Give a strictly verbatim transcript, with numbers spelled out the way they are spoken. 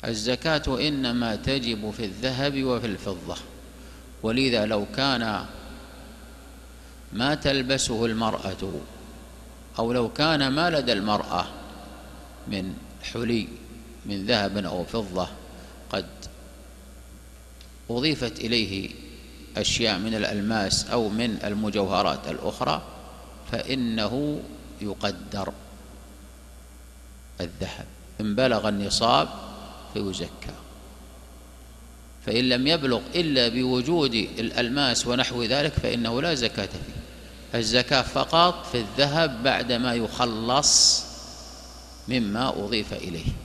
الزكاة إنما تجب في الذهب وفي الفضة، ولذا لو كان ما تلبسه المرأة أو لو كان ما لدى المرأة من حلي من ذهب أو فضة قد أضيفت إليه أشياء من الألماس أو من المجوهرات الأخرى فإنه يقدر الذهب، إن بلغ النصاب فيزكى، فإن لم يبلغ إلا بوجود الألماس ونحو ذلك فإنه لا زكاة فيه. الزكاة فقط في الذهب بعدما يخلص مما أضيف إليه.